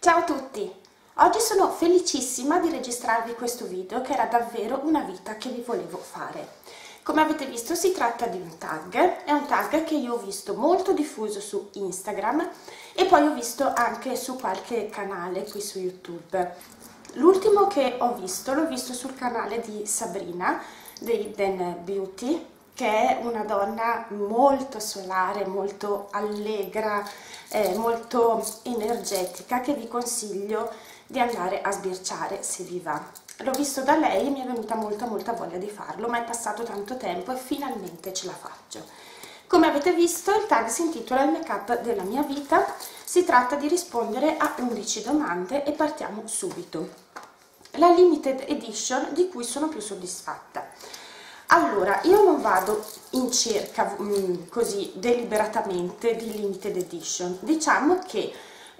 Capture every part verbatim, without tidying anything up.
Ciao a tutti! Oggi sono felicissima di registrarvi questo video che era davvero una vita che vi volevo fare. Come avete visto si tratta di un tag, è un tag che io ho visto molto diffuso su Instagram e poi ho visto anche su qualche canale qui su YouTube. L'ultimo che ho visto l'ho visto sul canale di Sabrina, The Hidden Beauty, che è una donna molto solare, molto allegra, eh, molto energetica, che vi consiglio di andare a sbirciare se vi va. L'ho visto da lei e mi è venuta molta molta voglia di farlo, ma è passato tanto tempo e finalmente ce la faccio. Come avete visto, il tag si intitola Il make-up della mia vita. Si tratta di rispondere a undici domande e partiamo subito. La limited edition di cui sono più soddisfatta. Allora, io non vado in cerca mh, così deliberatamente di limited edition, diciamo che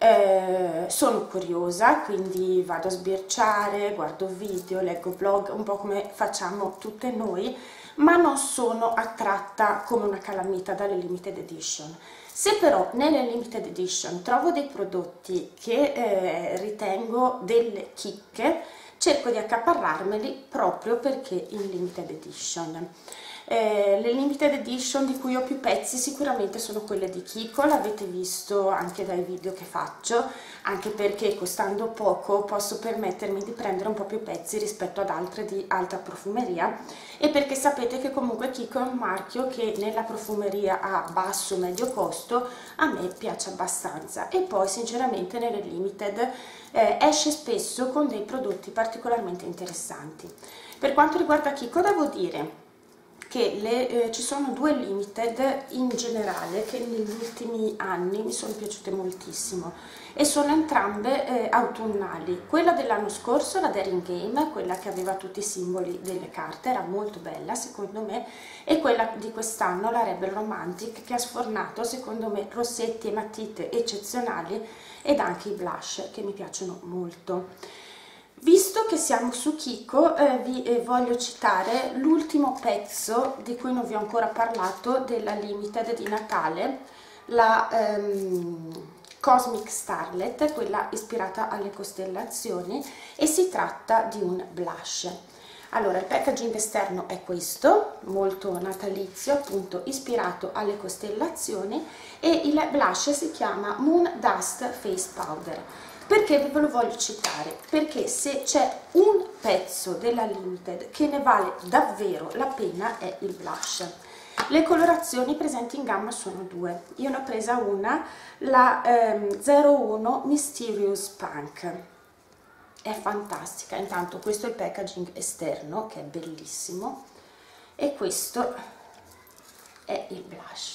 eh, sono curiosa, quindi vado a sbirciare, guardo video, leggo blog, un po' come facciamo tutte noi, ma non sono attratta come una calamita dalle limited edition. Se però nelle limited edition trovo dei prodotti che eh, ritengo delle chicche, cerco di accaparrarmeli proprio perché in limited edition. Eh, le limited edition di cui ho più pezzi sicuramente sono quelle di Kiko, l'avete visto anche dai video che faccio, anche perché costando poco posso permettermi di prendere un po' più pezzi rispetto ad altre di alta profumeria, e perché sapete che comunque Kiko è un marchio che nella profumeria a basso medio costo a me piace abbastanza, e poi sinceramente nelle limited eh, esce spesso con dei prodotti particolarmente interessanti. Per quanto riguarda Kiko devo dire che le, eh, ci sono due limited in generale che negli ultimi anni mi sono piaciute moltissimo e sono entrambe eh, autunnali. Quella dell'anno scorso, la Daring Game, quella che aveva tutti i simboli delle carte, era molto bella secondo me, e quella di quest'anno, la Rebel Romantic, che ha sfornato secondo me rossetti e matite eccezionali ed anche i blush che mi piacciono molto. Visto che siamo su Kiko, eh, vi eh, voglio citare l'ultimo pezzo di cui non vi ho ancora parlato della limited di Natale, la ehm, Cosmic Starlet, quella ispirata alle costellazioni, e si tratta di un blush. Allora, il packaging esterno è questo, molto natalizio, appunto ispirato alle costellazioni, e il blush si chiama Moon Dust Face Powder. Perché ve lo voglio citare? Perché se c'è un pezzo della limited che ne vale davvero la pena è il blush. Le colorazioni presenti in gamma sono due, io ne ho presa una, la ehm, zero uno Mysterious Punk, è fantastica. Intanto questo è il packaging esterno che è bellissimo e questo è il blush,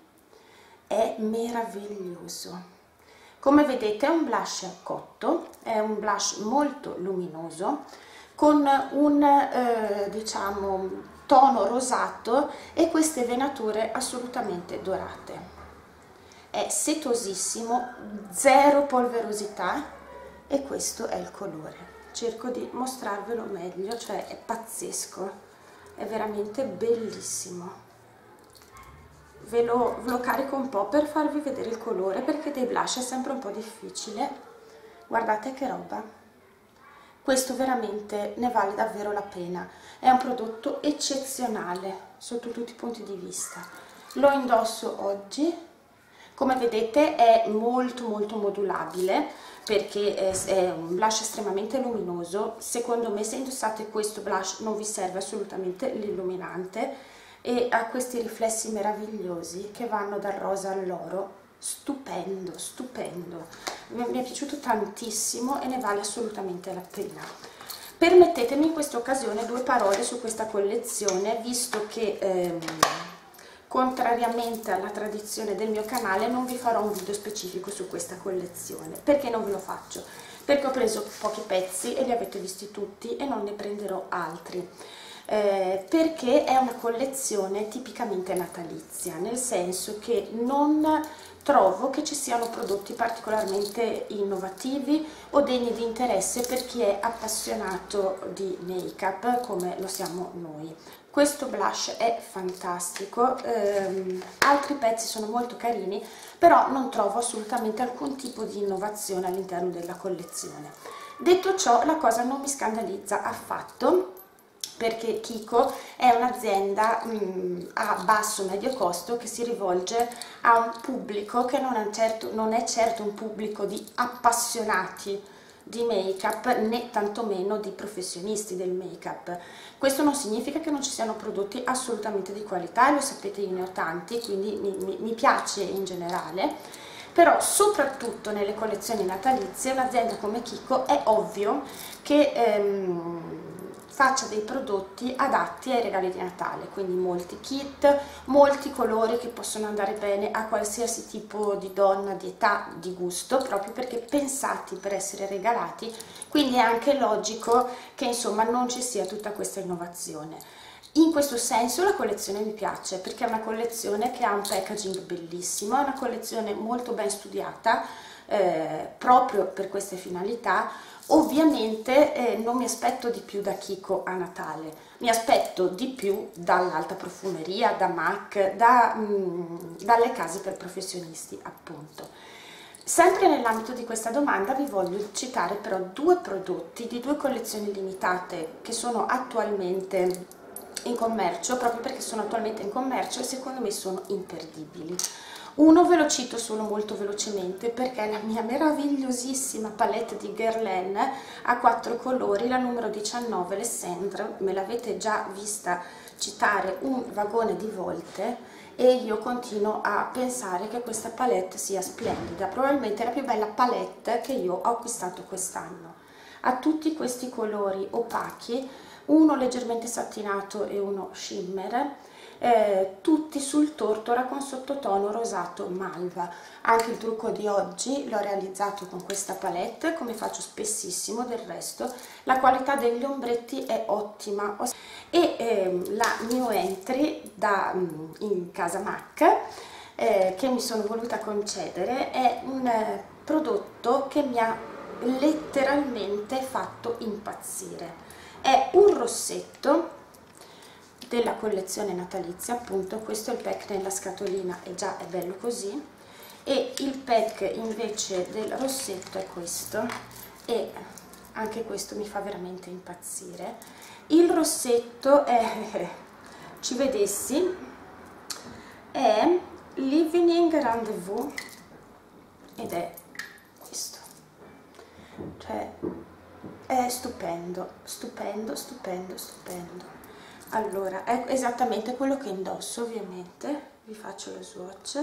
è meraviglioso. Come vedete è un blush cotto, è un blush molto luminoso con un eh, diciamo tono rosato e queste venature assolutamente dorate. È setosissimo, zero polverosità, e questo è il colore. Cerco di mostrarvelo meglio, cioè è pazzesco, è veramente bellissimo. Ve lo, ve lo carico un po' per farvi vedere il colore, perché dei blush è sempre un po' difficile. Guardate che roba, questo veramente ne vale davvero la pena, è un prodotto eccezionale sotto tutti i punti di vista. Lo indosso oggi, come vedete è molto molto modulabile perché è un blush estremamente luminoso. Secondo me se indossate questo blush non vi serve assolutamente l'illuminante, e ha questi riflessi meravigliosi che vanno dal rosa all'oro, stupendo, stupendo, mi è piaciuto tantissimo e ne vale assolutamente la pena. Permettetemi in questa occasione due parole su questa collezione, visto che ehm, contrariamente alla tradizione del mio canale non vi farò un video specifico su questa collezione. Perché non ve lo faccio? Perché ho preso pochi pezzi e li avete visti tutti e non ne prenderò altri. Eh, perché è una collezione tipicamente natalizia, nel senso che non trovo che ci siano prodotti particolarmente innovativi o degni di interesse per chi è appassionato di make-up come lo siamo noi. questo blush è fantastico, ehm, altri pezzi sono molto carini, però non trovo assolutamente alcun tipo di innovazione all'interno della collezione. Detto ciò, la cosa non mi scandalizza affatto, perché Kiko è un'azienda a basso-medio costo che si rivolge a un pubblico che non è, certo, non è certo un pubblico di appassionati di make-up, né tantomeno di professionisti del make-up. Questo non significa che non ci siano prodotti assolutamente di qualità, e lo sapete, io ne ho tanti, quindi mi, mi, mi piace in generale, però soprattutto nelle collezioni natalizie un'azienda come Kiko è ovvio che ehm, faccia dei prodotti adatti ai regali di Natale, quindi molti kit, molti colori che possono andare bene a qualsiasi tipo di donna, di età, di gusto, proprio perché pensati per essere regalati, quindi è anche logico che insomma non ci sia tutta questa innovazione. In questo senso la collezione mi piace, perché è una collezione che ha un packaging bellissimo, è una collezione molto ben studiata, eh, proprio per queste finalità. Ovviamente eh, non mi aspetto di più da Kiko a Natale, mi aspetto di più dall'alta profumeria, da MAC, da, mh, dalle case per professionisti appunto. Sempre nell'ambito di questa domanda vi voglio citare però due prodotti di due collezioni limitate che sono attualmente in commercio, proprio perché sono attualmente in commercio e secondo me sono imperdibili. Uno ve lo cito solo molto velocemente perché è la mia meravigliosissima palette di Guerlain a quattro colori, la numero diciannove, l'Essendre, me l'avete già vista citare un vagone di volte e io continuo a pensare che questa palette sia splendida, probabilmente la più bella palette che io ho acquistato quest'anno. Ha tutti questi colori opachi, uno leggermente satinato e uno shimmer, eh, tutti sul tortora con sottotono rosato malva. Anche il trucco di oggi l'ho realizzato con questa palette, come faccio spessissimo del resto. La qualità degli ombretti è ottima e ehm, la new entry da um, in casa MAC eh, che mi sono voluta concedere è un eh, prodotto che mi ha letteralmente fatto impazzire. È un rossetto della collezione natalizia, appunto. Questo è il pack nella scatolina e già è bello così, e il pack invece del rossetto è questo, e anche questo mi fa veramente impazzire. Il rossetto è, ci vedessi, è l'Evening Rendezvous ed è questo, cioè è stupendo, stupendo, stupendo, stupendo. Allora, è esattamente quello che indosso, ovviamente. Vi faccio lo swatch.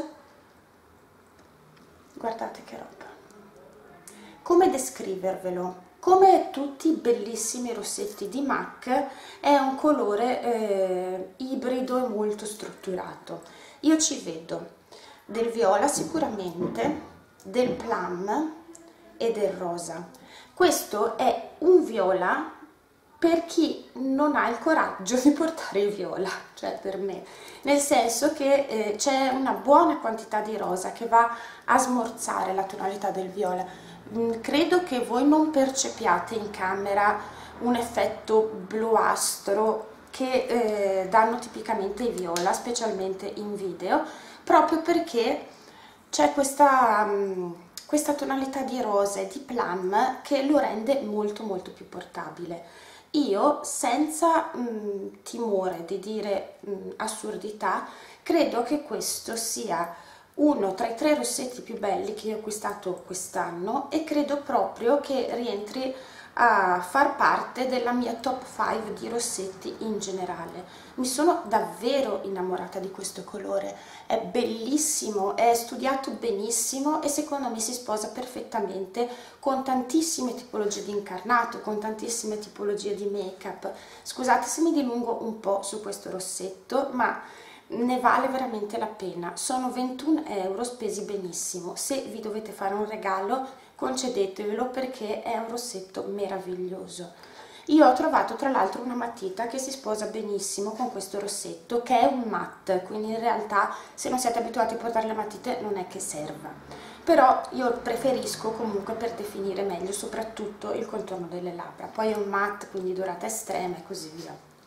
Guardate che roba. Come descrivervelo? Come tutti i bellissimi rossetti di MAC, è un colore eh, ibrido e molto strutturato. Io ci vedo del viola sicuramente, del plum e del rosa. Questo è un viola per chi non ha il coraggio di portare il viola, cioè per me, nel senso che eh, c'è una buona quantità di rosa che va a smorzare la tonalità del viola. Mm, credo che voi non percepiate in camera un effetto bluastro che eh, danno tipicamente i viola, specialmente in video, proprio perché c'è questa, um, questa tonalità di rosa e di plum che lo rende molto molto più portabile. Io, senza mh, timore di dire mh, assurdità, credo che questo sia uno tra i tre rossetti più belli che io ho acquistato quest'anno e credo proprio che rientri a far parte della mia top cinque di rossetti in generale. Mi sono davvero innamorata di questo colore, è bellissimo, è studiato benissimo e secondo me si sposa perfettamente con tantissime tipologie di incarnato, con tantissime tipologie di make-up. Scusate se mi dilungo un po' su questo rossetto, ma ne vale veramente la pena. Sono ventuno euro spesi benissimo. Se vi dovete fare un regalo, concedetevelo perché è un rossetto meraviglioso. Io ho trovato tra l'altro una matita che si sposa benissimo con questo rossetto, che è un matte, quindi in realtà se non siete abituati a portare le matite non è che serva, però io preferisco comunque per definire meglio soprattutto il contorno delle labbra. Poi è un matte, quindi durata estrema e così via.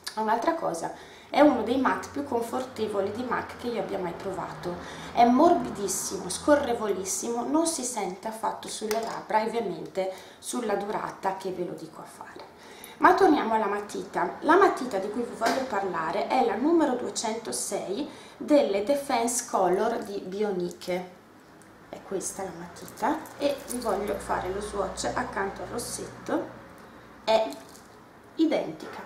Un'altra cosa, è uno dei matte più confortevoli di MAC che io abbia mai provato, è morbidissimo, scorrevolissimo, non si sente affatto sulle labbra e ovviamente sulla durata che ve lo dico a fare. Ma torniamo alla matita. La matita di cui vi voglio parlare è la numero duecentosei delle Defense Color di Bioniche. È questa la matita e vi voglio fare lo swatch accanto al rossetto. È identica,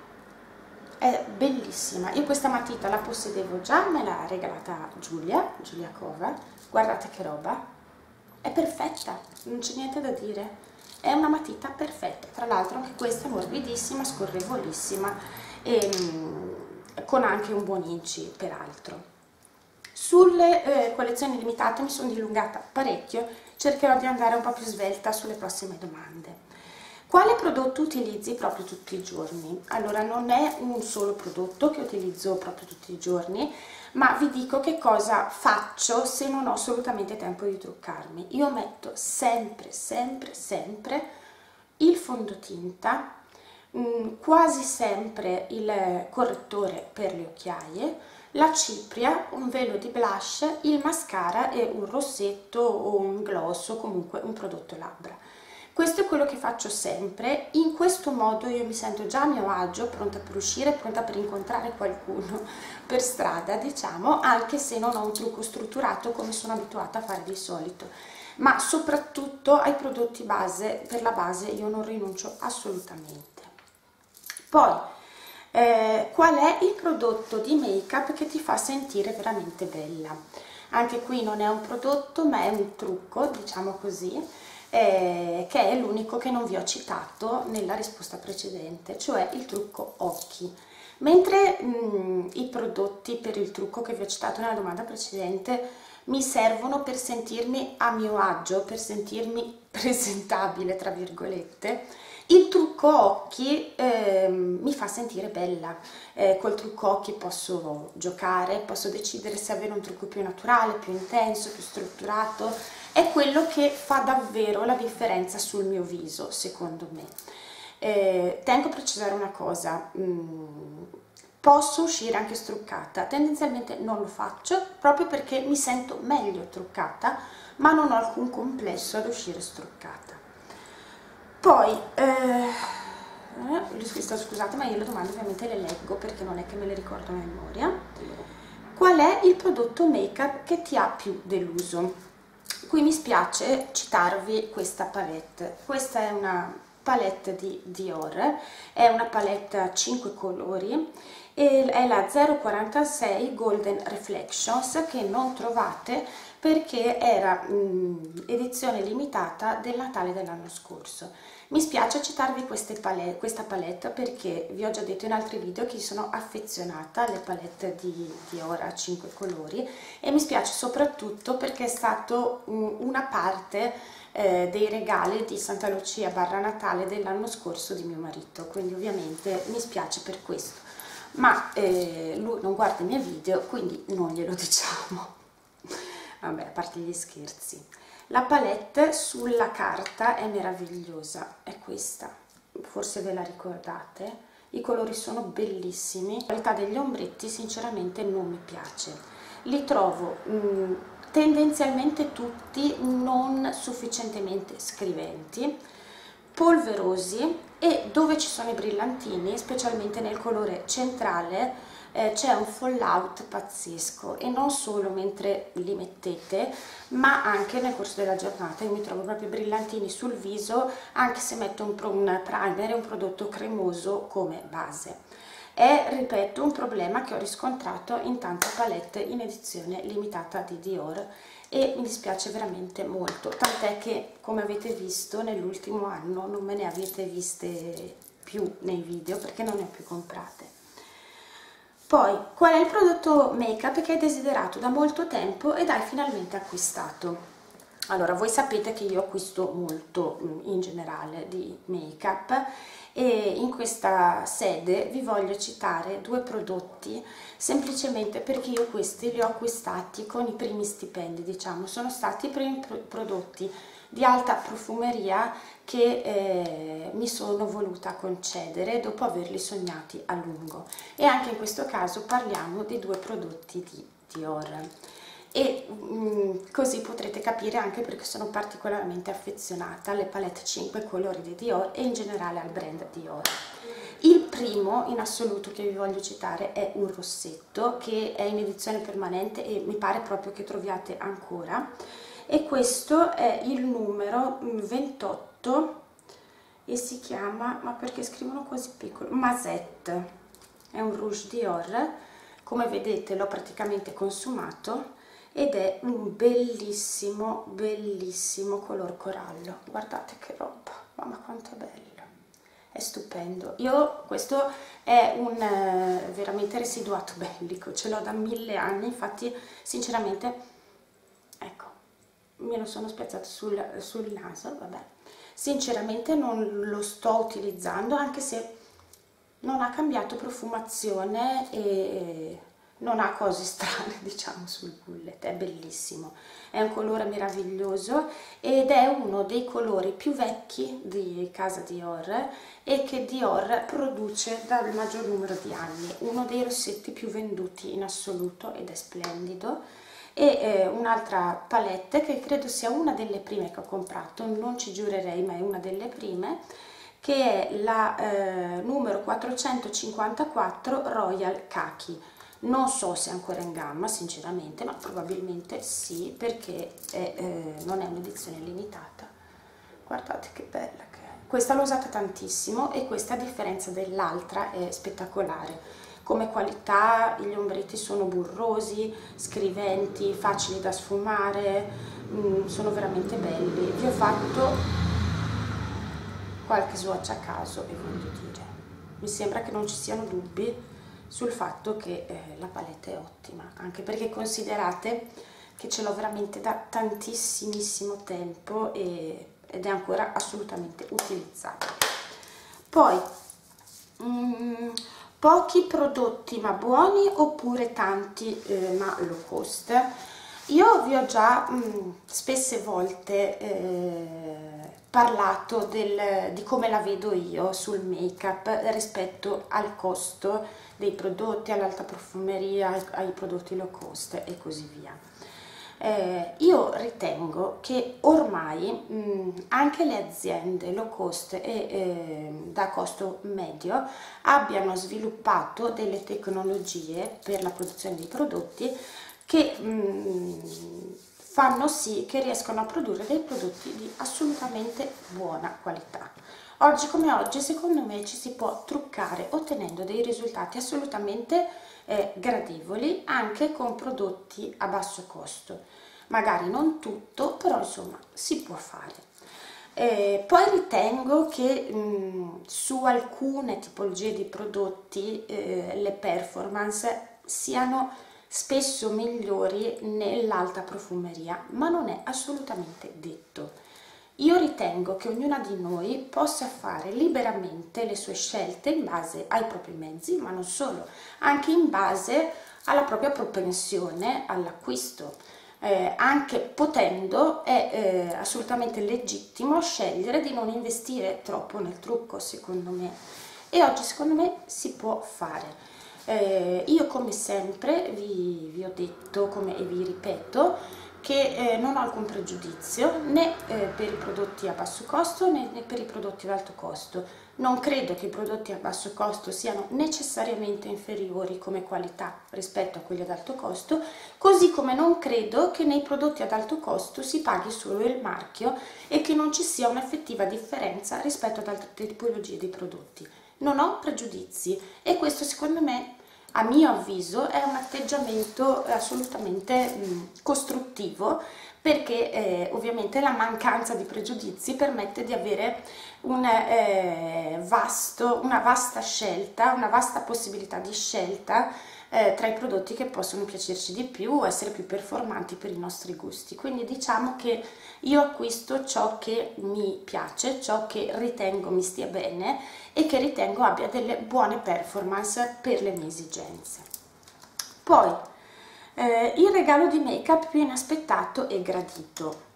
è bellissima. Io questa matita la possedevo già, me l'ha regalata Giulia, Giulia Cova. Guardate che roba, è perfetta, non c'è niente da dire. È una matita perfetta, tra l'altro anche questa è morbidissima, scorrevolissima e con anche un buon inci peraltro. Sulle eh, collezioni limitate mi sono dilungata parecchio, cercherò di andare un po' più svelta sulle prossime domande. Quale prodotto utilizzi proprio tutti i giorni? Allora, non è un solo prodotto che utilizzo proprio tutti i giorni, ma vi dico che cosa faccio se non ho assolutamente tempo di truccarmi. Io metto sempre, sempre, sempre il fondotinta, mh, quasi sempre il correttore per le occhiaie, la cipria, un velo di blush, il mascara e un rossetto o un gloss o comunque un prodotto labbra. Questo è quello che faccio sempre. In questo modo io mi sento già a mio agio, pronta per uscire, pronta per incontrare qualcuno per strada, diciamo, anche se non ho un trucco strutturato come sono abituata a fare di solito. Ma soprattutto ai prodotti base, per la base io non rinuncio assolutamente. Poi, eh, qual è il prodotto di make-up che ti fa sentire veramente bella? Anche qui non è un prodotto, ma è un trucco, diciamo così. Eh, che è l'unico che non vi ho citato nella risposta precedente, cioè il trucco occhi. Mentre mh, i prodotti per il trucco che vi ho citato nella domanda precedente mi servono per sentirmi a mio agio, per sentirmi presentabile, tra virgolette, il trucco occhi eh, mi fa sentire bella. Eh, col trucco occhi posso giocare, posso decidere se avere un trucco più naturale, più intenso, più strutturato. È quello che fa davvero la differenza sul mio viso, secondo me. Eh, tengo a precisare una cosa, mm, posso uscire anche struccata, tendenzialmente non lo faccio proprio perché mi sento meglio truccata, ma non ho alcun complesso ad uscire struccata. Poi, eh, scusate, ma io le domande ovviamente le leggo perché non è che me le ricordo a memoria. Qual è il prodotto make-up che ti ha più deluso? Qui mi spiace citarvi questa palette. Questa è una palette di Dior, è una palette a cinque colori e è la zero quarantasei Golden Reflections, che non trovate perché era mh, edizione limitata del Natale dell'anno scorso. Mi spiace citarvi queste palette, questa palette perché vi ho già detto in altri video che sono affezionata alle palette di Dior a cinque colori e mi spiace soprattutto perché è stato um, una parte eh, dei regali di Santa Lucia barra Natale dell'anno scorso di mio marito, quindi ovviamente mi spiace per questo, ma eh, lui non guarda i miei video, quindi non glielo diciamo. Vabbè, a parte gli scherzi. La palette sulla carta è meravigliosa, è questa, forse ve la ricordate, i colori sono bellissimi, la qualità degli ombretti sinceramente non mi piace, li trovo mh, tendenzialmente tutti non sufficientemente scriventi, polverosi e dove ci sono i brillantini, specialmente nel colore centrale, Eh, c'è un fallout pazzesco e non solo mentre li mettete ma anche nel corso della giornata. Io mi trovo proprio brillantini sul viso anche se metto un, un primer e un prodotto cremoso come base. È, ripeto, un problema che ho riscontrato in tante palette in edizione limitata di Dior e mi dispiace veramente molto, tant'è che, come avete visto, nell'ultimo anno non me ne avete viste più nei video perché non ne ho più comprate. Poi, qual è il prodotto make-up che hai desiderato da molto tempo ed hai finalmente acquistato? Allora, voi sapete che io acquisto molto in generale di make-up e in questa sede vi voglio citare due prodotti semplicemente perché io questi li ho acquistati con i primi stipendi, diciamo, sono stati i primi pro prodotti di alta profumeria che eh, mi sono voluta concedere dopo averli sognati a lungo. E anche in questo caso parliamo di due prodotti di Dior. E mh, così potrete capire anche perché sono particolarmente affezionata alle palette cinque colori di Dior e in generale al brand Dior. Il primo in assoluto che vi voglio citare è un rossetto che è in edizione permanente e mi pare proprio che troviate ancora, e questo è il numero ventotto e si chiama, ma perché scrivono così piccolo, Mazette. È un rouge Dior, come vedete l'ho praticamente consumato ed è un bellissimo bellissimo color corallo. Guardate che roba, mamma quanto è bello, è stupendo. Io questo è un eh, veramente residuato bellico, ce l'ho da mille anni, infatti sinceramente ecco me lo sono spiazzato sul, sul naso, vabbè, sinceramente non lo sto utilizzando, anche se non ha cambiato profumazione e non ha cose strane, diciamo, sul bullet. È bellissimo, è un colore meraviglioso ed è uno dei colori più vecchi di casa Dior e che Dior produce dal maggior numero di anni, uno dei rossetti più venduti in assoluto ed è splendido. E eh, un'altra palette che credo sia una delle prime che ho comprato, non ci giurerei ma è una delle prime, che è la eh, numero quattrocentocinquantaquattro Royal Khaki. Non so se è ancora in gamma sinceramente, ma probabilmente sì, perché è, eh, non è un'edizione limitata. Guardate che bella che è. Questa l'ho usata tantissimo e questa, a differenza dell'altra, è spettacolare. Come qualità gli ombretti sono burrosi, scriventi, facili da sfumare, mm, sono veramente belli. Vi ho fatto qualche swatch a caso e voglio dire, mi sembra che non ci siano dubbi sul fatto che eh, la palette è ottima, anche perché considerate che ce l'ho veramente da tantissimissimo tempo e, ed è ancora assolutamente utilizzabile. Poi mm, pochi prodotti ma buoni oppure tanti eh, ma low cost. Io vi ho già mh, spesse volte eh, parlato del, di come la vedo io sul make up rispetto al costo dei prodotti, all'alta profumeria, ai, ai prodotti low cost e così via. Eh, io ritengo che ormai mh, anche le aziende low cost e eh, da costo medio abbiano sviluppato delle tecnologie per la produzione dei prodotti che mh, fanno sì che riescano a produrre dei prodotti di assolutamente buona qualità. Oggi come oggi secondo me ci si può truccare ottenendo dei risultati assolutamente eh, gradevoli anche con prodotti a basso costo. Magari non tutto, però insomma si può fare. Eh, poi ritengo che mh, su alcune tipologie di prodotti eh, le performance siano spesso migliori nell'alta profumeria, ma non è assolutamente detto. Io ritengo che ognuna di noi possa fare liberamente le sue scelte in base ai propri mezzi, ma non solo, anche in base alla propria propensione all'acquisto. Eh, anche potendo è eh, assolutamente legittimo scegliere di non investire troppo nel trucco, secondo me, e oggi secondo me si può fare. Eh, io come sempre vi, vi ho detto come, e vi ripeto che eh, non ho alcun pregiudizio né eh, per i prodotti a basso costo né, né per i prodotti ad alto costo. Non credo che i prodotti a basso costo siano necessariamente inferiori come qualità rispetto a quelli ad alto costo, così come non credo che nei prodotti ad alto costo si paghi solo il marchio e che non ci sia un'effettiva differenza rispetto ad altre tipologie di prodotti. Non ho pregiudizi e questo secondo me, a mio avviso, è un atteggiamento assolutamente mh, costruttivo, perché eh, ovviamente la mancanza di pregiudizi permette di avere un, eh, vasto, una vasta scelta, una vasta possibilità di scelta eh, tra i prodotti che possono piacerci di più o essere più performanti per i nostri gusti. Quindi diciamo che io acquisto ciò che mi piace, ciò che ritengo mi stia bene e che ritengo abbia delle buone performance per le mie esigenze. Poi eh, il regalo di make up più inaspettato e gradito.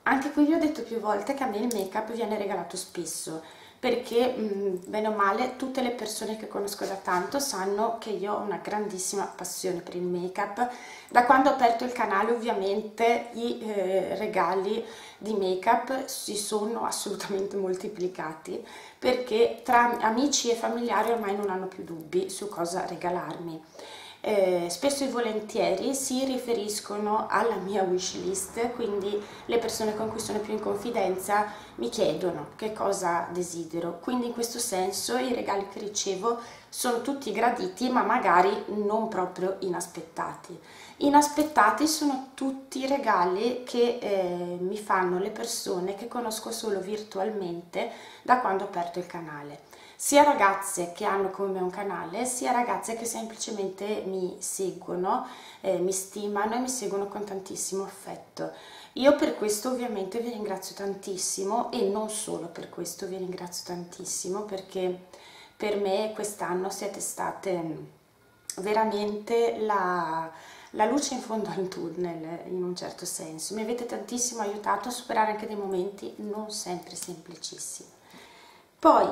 Anche qui vi ho detto più volte che a me il make up viene regalato spesso, perché mh, bene o male tutte le persone che conosco da tanto sanno che io ho una grandissima passione per il make up. Da quando ho aperto il canale ovviamente i eh, regali di make up si sono assolutamente moltiplicati, perché tra amici e familiari ormai non hanno più dubbi su cosa regalarmi. Eh, spesso e volentieri si riferiscono alla mia wish list, quindi le persone con cui sono più in confidenza mi chiedono che cosa desidero, quindi in questo senso i regali che ricevo sono tutti graditi, ma magari non proprio inaspettati. Inaspettati sono tutti i regali che eh, mi fanno le persone che conosco solo virtualmente da quando ho aperto il canale. Sia ragazze che hanno come me un canale, sia ragazze che semplicemente mi seguono, eh, mi stimano e mi seguono con tantissimo affetto. Io per questo ovviamente vi ringrazio tantissimo, e non solo per questo vi ringrazio tantissimo, perché per me quest'anno siete state veramente la, la luce in fondo al tunnel, in un certo senso. Mi avete tantissimo aiutato a superare anche dei momenti non sempre semplicissimi. Poi,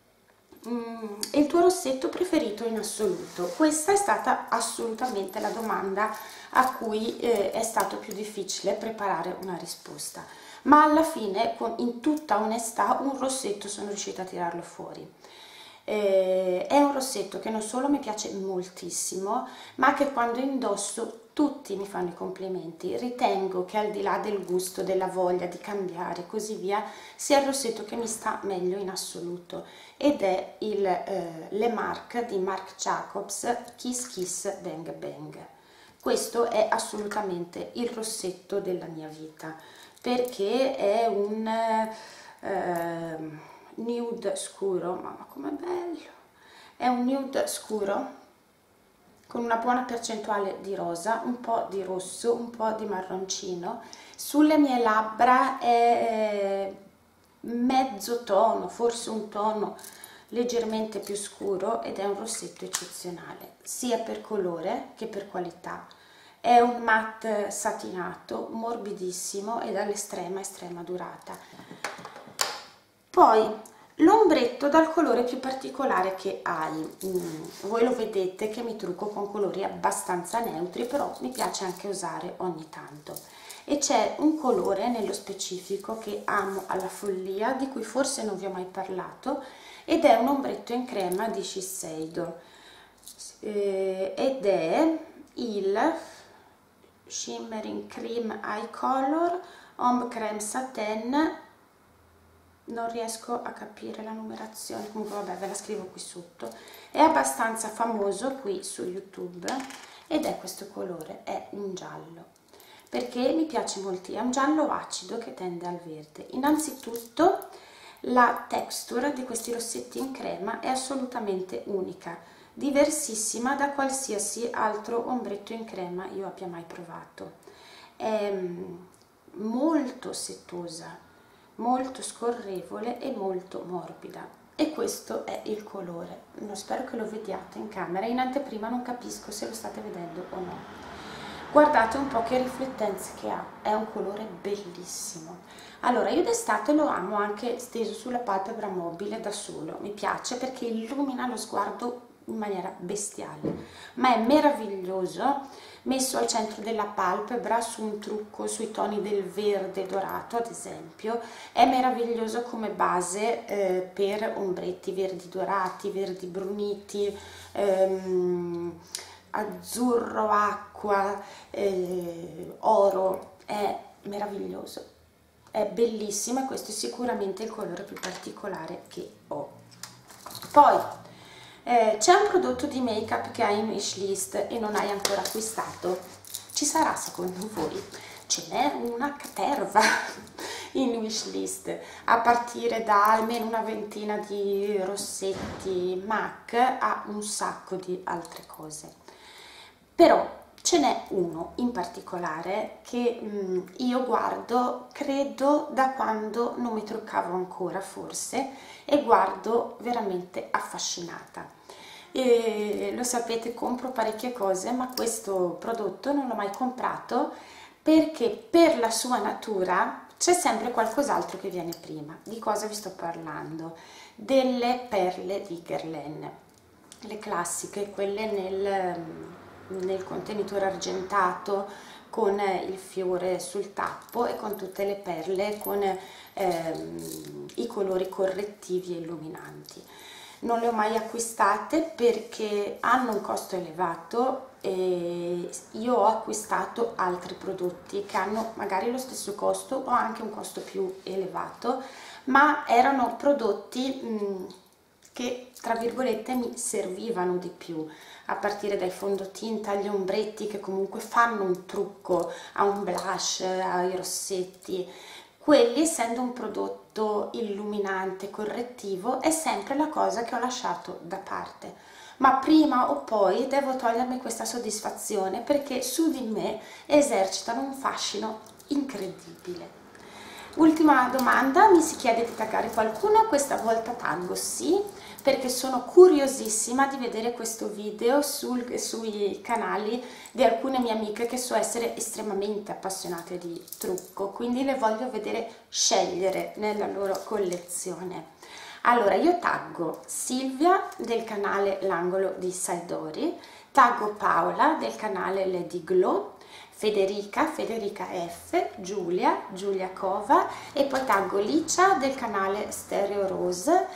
Mm, il tuo rossetto preferito in assoluto? Questa è stata assolutamente la domanda a cui eh, è stato più difficile preparare una risposta, ma alla fine, con, in tutta onestà, un rossetto sono riuscita a tirarlo fuori. Eh, è un rossetto che non solo mi piace moltissimo, ma che quando indosso tutti mi fanno i complimenti. Ritengo che al di là del gusto, della voglia di cambiare e così via, sia il rossetto che mi sta meglio in assoluto, ed è il eh, Le Marc di Marc Jacobs Kiss Kiss Bang Bang. Questo è assolutamente il rossetto della mia vita, perché è un eh, nude scuro, mamma com'è bello, è un nude scuro con una buona percentuale di rosa, un po' di rosso, un po' di marroncino. Sulle mie labbra è mezzo tono, forse un tono leggermente più scuro, ed è un rossetto eccezionale, sia per colore che per qualità. È un matte satinato, morbidissimo e dall'estrema estrema durata. Poi l'ombretto dal colore più particolare che hai. Mm, voi lo vedete che mi trucco con colori abbastanza neutri, però mi piace anche usare ogni tanto. E c'è un colore nello specifico che amo alla follia, di cui forse non vi ho mai parlato, ed è un ombretto in crema di Shiseido, eh, ed è il Shimmering Cream Eye Color Ombre Crème Satin. Non riesco a capire la numerazione, comunque vabbè, ve la scrivo qui sotto. È abbastanza famoso qui su YouTube ed è questo colore, è un giallo, perché mi piace molto, è un giallo acido che tende al verde. Innanzitutto la texture di questi rossetti in crema è assolutamente unica, diversissima da qualsiasi altro ombretto in crema io abbia mai provato. È molto settosa, molto scorrevole e molto morbida, e questo è il colore. Non spero che lo vediate in camera, in anteprima non capisco se lo state vedendo o no. Guardate un po' che riflettenze che ha, è un colore bellissimo. Allora, io d'estate lo amo anche steso sulla palpebra mobile da solo, mi piace perché illumina lo sguardo in maniera bestiale, ma è meraviglioso messo al centro della palpebra su un trucco sui toni del verde dorato, ad esempio. È meraviglioso come base eh, per ombretti verdi dorati, verdi bruniti, ehm, azzurro acqua, eh, oro. È meraviglioso, è bellissimo, e questo è sicuramente il colore più particolare che ho. Poi Eh, c'è un prodotto di make up che hai in wishlist e non hai ancora acquistato? Ci sarà secondo voi? Ce n'è una caterva in wishlist, a partire da almeno una ventina di rossetti M A C a un sacco di altre cose. Però ce n'è uno in particolare che mh, io guardo, credo da quando non mi truccavo ancora forse, e guardo veramente affascinata. E lo sapete, compro parecchie cose, ma questo prodotto non l'ho mai comprato perché per la sua natura c'è sempre qualcos'altro che viene prima. Di cosa vi sto parlando? Delle perle di Guerlain, le classiche, quelle nel, nel contenitore argentato con il fiore sul tappo e con tutte le perle con ehm, i colori correttivi e illuminanti. Non le ho mai acquistate perché hanno un costo elevato e io ho acquistato altri prodotti che hanno magari lo stesso costo o anche un costo più elevato, ma erano prodotti mh, che tra virgolette mi servivano di più, a partire dai fondotinta agli ombretti che comunque fanno un trucco, a un blush, ai rossetti. Quelli, essendo un prodotto illuminante, correttivo, è sempre la cosa che ho lasciato da parte. Ma prima o poi devo togliermi questa soddisfazione perché su di me esercitano un fascino incredibile. Ultima domanda, mi si chiede di taggare qualcuno, questa volta taggo sì, perché sono curiosissima di vedere questo video sul, sui canali di alcune mie amiche che so essere estremamente appassionate di trucco, quindi le voglio vedere scegliere nella loro collezione. Allora, io taggo Silvia del canale L'Angolo di Saidori, taggo Paola del canale Lady Glow, Federica, Federica F, Giulia, Giulia Cova e poi taggo Licia del canale Stereo Rose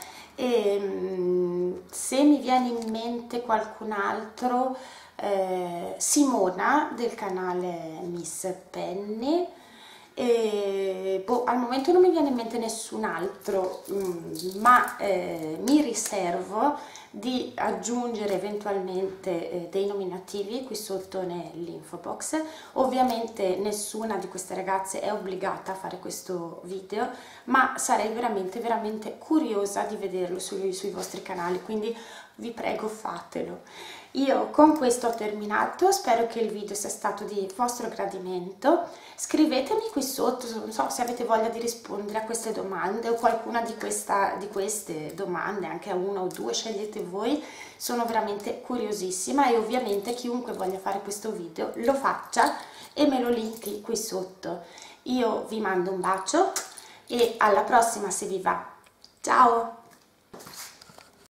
e se mi viene in mente qualcun altro, eh, Simona del canale Miss Penny e boh, al momento non mi viene in mente nessun altro, ma eh, mi riservo di aggiungere eventualmente eh, dei nominativi qui sotto nell'info box. Ovviamente nessuna di queste ragazze è obbligata a fare questo video, ma sarei veramente veramente curiosa di vederlo sui, sui vostri canali, quindi vi prego fatelo. Io con questo ho terminato, spero che il video sia stato di vostro gradimento. Scrivetemi qui sotto, non so se avete voglia di rispondere a queste domande o qualcuna di, questa, di queste domande, anche a una o due, scegliete voi, sono veramente curiosissima e ovviamente chiunque voglia fare questo video lo faccia e me lo linki qui sotto. Io vi mando un bacio e alla prossima se vi va. Ciao!